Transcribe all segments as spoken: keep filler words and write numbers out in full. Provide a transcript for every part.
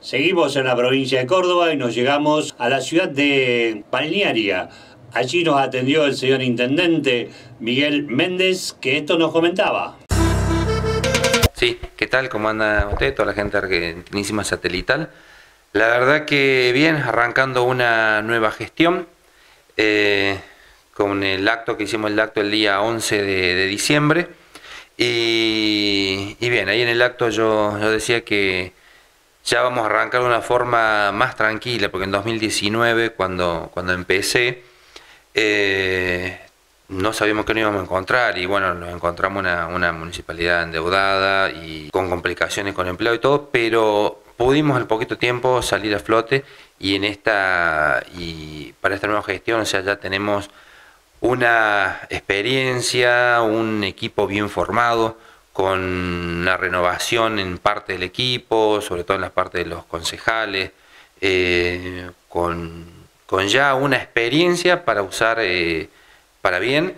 Seguimos en la provincia de Córdoba y nos llegamos a la ciudad de Balnearia. Allí nos atendió el señor intendente Miguel Méndez, que esto nos comentaba. Sí, ¿qué tal? ¿Cómo anda usted? Toda la gente argentinísima satelital. La verdad que bien, arrancando una nueva gestión, eh, con el acto que hicimos el acto el día once de, de diciembre. Y, y bien, ahí en el acto yo, yo decía que ya vamos a arrancar de una forma más tranquila, porque en dos mil diecinueve, cuando, cuando empecé, eh, no sabíamos qué nos íbamos a encontrar, y bueno, nos encontramos una, una municipalidad endeudada y con complicaciones con empleo y todo, pero pudimos en poquito tiempo salir a flote, y en esta y para esta nueva gestión, o sea, ya tenemos una experiencia, un equipo bien formado, con una renovación en parte del equipo, sobre todo en las partes de los concejales, eh, con, con ya una experiencia para usar eh, para bien,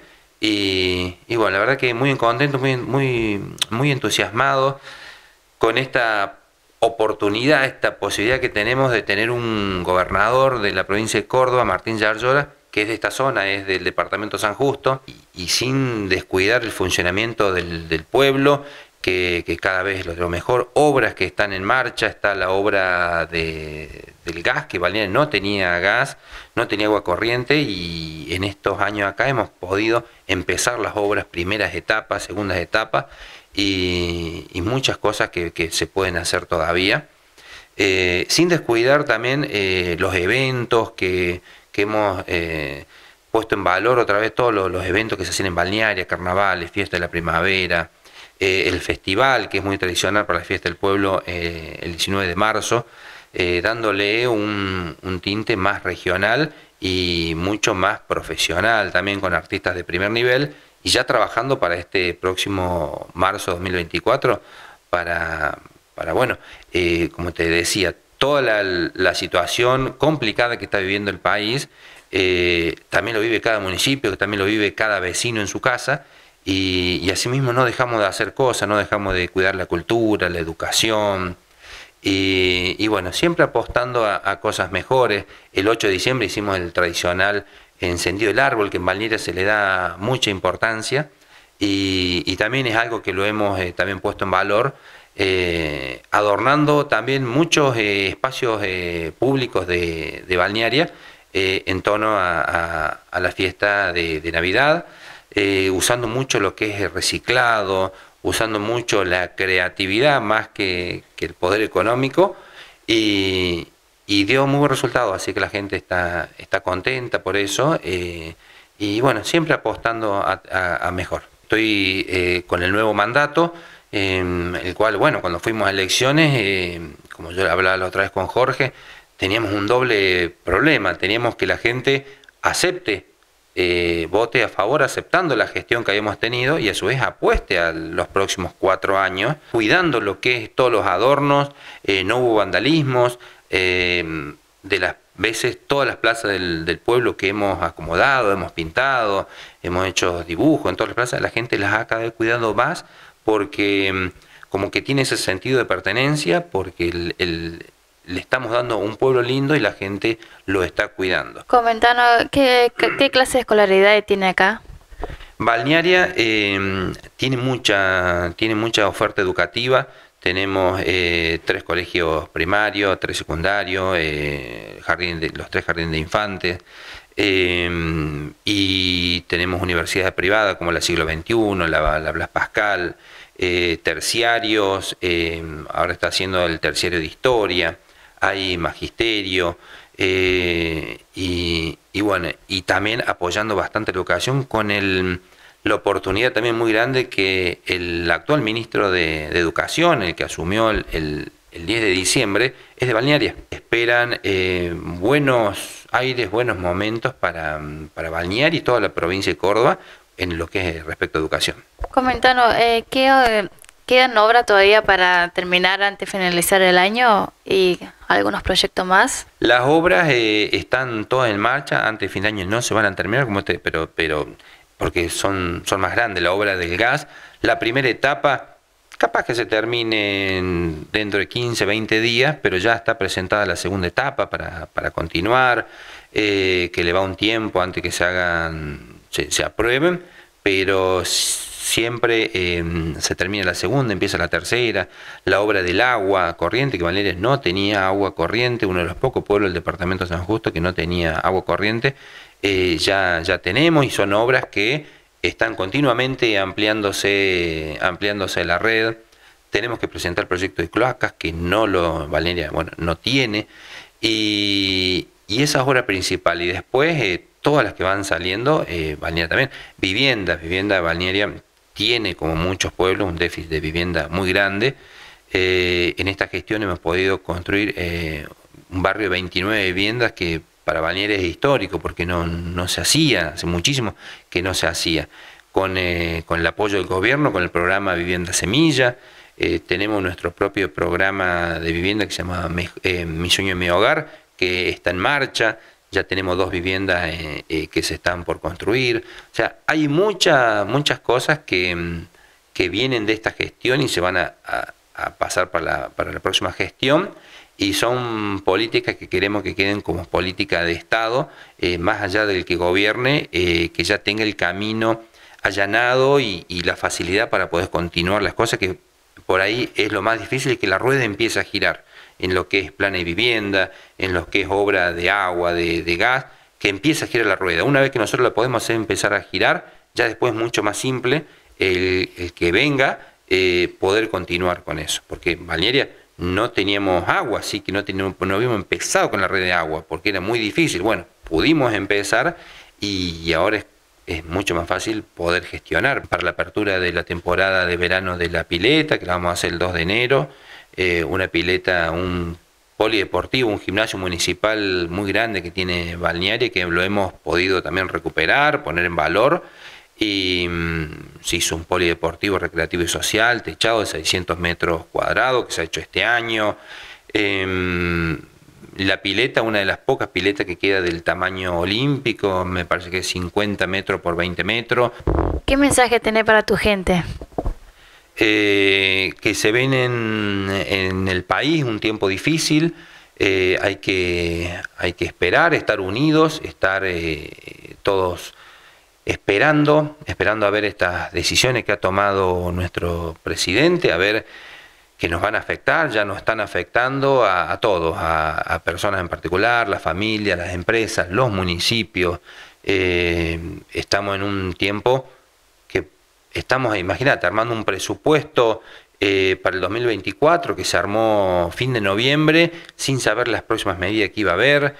y, y bueno, la verdad que muy contento, muy, muy, muy entusiasmado con esta oportunidad, esta posibilidad que tenemos de tener un gobernador de la provincia de Córdoba, Martín Yarlora, que es de esta zona, es del departamento San Justo, y, y sin descuidar el funcionamiento del, del pueblo, que, que cada vez lo, lo mejor, obras que están en marcha, está la obra de, del gas, que Balnearia no tenía gas, no tenía agua corriente, y en estos años acá hemos podido empezar las obras, primeras etapas, segundas etapas, y, y muchas cosas que, que se pueden hacer todavía, eh, sin descuidar también eh, los eventos que que hemos eh, puesto en valor otra vez todos los, los eventos que se hacen en Balnearia, carnavales, fiesta de la primavera, eh, el festival, que es muy tradicional para la fiesta del pueblo, eh, el diecinueve de marzo, eh, dándole un, un tinte más regional y mucho más profesional, también con artistas de primer nivel, y ya trabajando para este próximo marzo dos mil veinticuatro, para, para bueno, eh, como te decía, toda la, la situación complicada que está viviendo el país, eh, también lo vive cada municipio, que también lo vive cada vecino en su casa, y, y asimismo no dejamos de hacer cosas, no dejamos de cuidar la cultura, la educación, y, y bueno, siempre apostando a, a cosas mejores. El ocho de diciembre hicimos el tradicional encendido del árbol, que en Balnearia se le da mucha importancia, y, y también es algo que lo hemos eh, también puesto en valor, Eh, adornando también muchos eh, espacios eh, públicos de, de Balnearia eh, en torno a, a, a la fiesta de, de Navidad, eh, usando mucho lo que es el reciclado, usando mucho la creatividad más que, que el poder económico, y, y dio muy buen resultado, así que la gente está, está contenta por eso, eh, y bueno, siempre apostando a, a, a mejor. Estoy eh, con el nuevo mandato, Eh, el cual, bueno, cuando fuimos a elecciones, eh, como yo hablaba la otra vez con Jorge, teníamos un doble problema, teníamos que la gente acepte, eh, vote a favor aceptando la gestión que habíamos tenido, y a su vez apueste a los próximos cuatro años, cuidando lo que es todos los adornos, eh, no hubo vandalismos, eh, de las veces todas las plazas del, del pueblo que hemos acomodado, hemos pintado, hemos hecho dibujos en todas las plazas, la gente las ha cada vez cuidado más, porque como que tiene ese sentido de pertenencia, porque el, el, le estamos dando un pueblo lindo y la gente lo está cuidando. Comentanos, ¿qué, qué clase de escolaridad tiene acá? Balnearia eh, tiene mucha, tiene mucha oferta educativa. Tenemos eh, tres colegios primarios, tres secundarios, eh, jardín de, los tres jardines de infantes, eh, y tenemos universidades privadas como la Siglo veintiuno, la, la Blas Pascal, eh, terciarios, eh, ahora está haciendo el terciario de historia, hay magisterio, eh, y, y bueno, y también apoyando bastante la educación con el... la oportunidad también muy grande que el actual ministro de, de Educación, el que asumió el, el, el diez de diciembre, es de Balnearia. Esperan eh, buenos aires, buenos momentos para, para Balnearia y toda la provincia de Córdoba en lo que es respecto a educación. Comentanos, eh, ¿qué, eh, ¿quedan obras todavía para terminar antes de finalizar el año y algunos proyectos más? Las obras eh, están todas en marcha, antes de fin de año no se van a terminar, como te, pero... pero porque son, son más grandes, la obra del gas. La primera etapa capaz que se termine en- dentro de quince, veinte días, pero ya está presentada la segunda etapa para, para continuar, eh, que le va un tiempo antes que se hagan, se, se aprueben, pero siempre eh, se termina la segunda, empieza la tercera. La obra del agua corriente, que Balneario no tenía agua corriente, uno de los pocos pueblos del departamento de San Justo que no tenía agua corriente, eh, ya, ya tenemos, y son obras que están continuamente ampliándose, ampliándose la red. Tenemos que presentar proyectos de cloacas que no lo Balneario, bueno, no tiene, y, y esa es obra principal, y después eh, todas las que van saliendo, eh, Balneario también, viviendas, vivienda de Balneario tiene, como muchos pueblos, un déficit de vivienda muy grande. Eh, en esta gestión hemos podido construir eh, un barrio de veintinueve viviendas que para Balneario es histórico, porque no, no se hacía, hace muchísimo que no se hacía. Con, eh, con el apoyo del gobierno, con el programa Vivienda Semilla, eh, tenemos nuestro propio programa de vivienda que se llama eh, Mi Sueño Mi Hogar, que está en marcha. Ya tenemos dos viviendas eh, eh, que se están por construir. O sea, hay muchas muchas cosas que, que vienen de esta gestión y se van a, a, a pasar para la, para la próxima gestión, y son políticas que queremos que queden como política de Estado, eh, más allá del que gobierne, eh, que ya tenga el camino allanado y, y la facilidad para poder continuar las cosas, que por ahí es lo más difícil, que la rueda empiece a girar en lo que es plan de vivienda, en lo que es obra de agua, de, de gas, que empiece a girar la rueda. Una vez que nosotros la podemos hacer empezar a girar, ya después es mucho más simple el, el que venga eh, poder continuar con eso, porque en Balneario no teníamos agua, así que no, teníamos, no habíamos empezado con la red de agua, porque era muy difícil. Bueno, pudimos empezar, y, y ahora es, es mucho más fácil poder gestionar. Para la apertura de la temporada de verano de la pileta, que la vamos a hacer el dos de enero, eh, una pileta, un polideportivo, un gimnasio municipal muy grande que tiene Balneario, que lo hemos podido también recuperar, poner en valor, y mmm, se hizo un polideportivo recreativo y social, techado de seiscientos metros cuadrados, que se ha hecho este año. Eh, la pileta, una de las pocas piletas que queda del tamaño olímpico, me parece que es cincuenta metros por veinte metros. ¿Qué mensaje tenés para tu gente? Eh, que se ven en, en el país un tiempo difícil, eh, hay, que, hay que esperar, estar unidos, estar eh, todos esperando, esperando a ver estas decisiones que ha tomado nuestro presidente, a ver que nos van a afectar, ya nos están afectando a, a todos, a, a personas en particular, las familias, las empresas, los municipios. Eh, estamos en un tiempo que estamos, imagínate, armando un presupuesto eh, para el dos mil veinticuatro que se armó fin de noviembre sin saber las próximas medidas que iba a haber.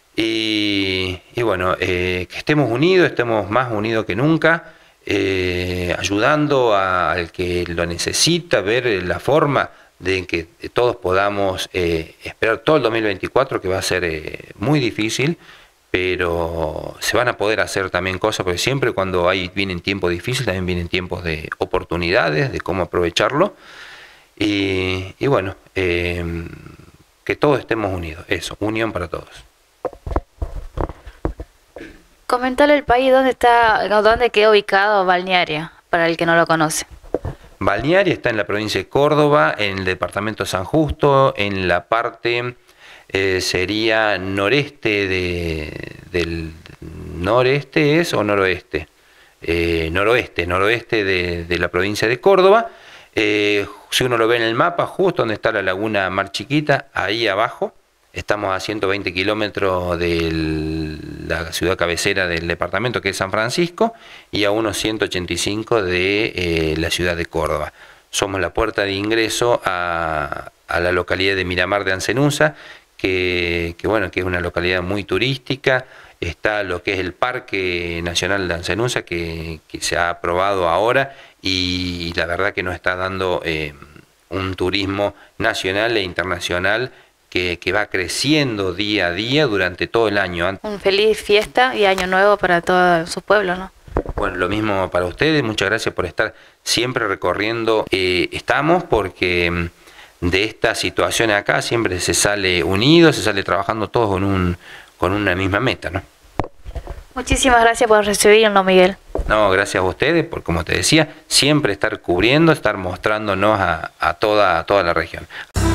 Y, y bueno, eh, que estemos unidos, estemos más unidos que nunca, eh, ayudando a, al que lo necesita, ver la forma de que todos podamos eh, esperar todo el dos mil veinticuatro, que va a ser eh, muy difícil, pero se van a poder hacer también cosas, porque siempre cuando hay vienen tiempos difíciles, también vienen tiempos de oportunidades, de cómo aprovecharlo. Y, y bueno, eh, que todos estemos unidos, eso, unión para todos. Comentale al país dónde está, dónde queda ubicado Balneario, para el que no lo conoce. Balneario está en la provincia de Córdoba, en el departamento de San Justo, en la parte eh, sería noreste de, del noreste es o noroeste, eh, noroeste, noroeste de, de la provincia de Córdoba. Eh, si uno lo ve en el mapa, justo donde está la laguna Mar Chiquita, ahí abajo. Estamos a ciento veinte kilómetros de la ciudad cabecera del departamento, que es San Francisco, y a unos ciento ochenta y cinco de eh, la ciudad de Córdoba. Somos la puerta de ingreso a, a la localidad de Miramar de Ancenusa, que, que, bueno, que es una localidad muy turística. Está lo que es el Parque Nacional de Ancenusa, que, que se ha aprobado ahora, y la verdad que nos está dando eh, un turismo nacional e internacional Que, que va creciendo día a día durante todo el año. Un feliz fiesta y año nuevo para todo su pueblo, ¿no? Bueno, lo mismo para ustedes, muchas gracias por estar siempre recorriendo. Eh, estamos porque de esta situación acá siempre se sale unido, se sale trabajando todos con, un, con una misma meta, ¿no? Muchísimas gracias por recibirnos, Miguel. No, gracias a ustedes por, como te decía, siempre estar cubriendo, estar mostrándonos a, a toda, a toda la región.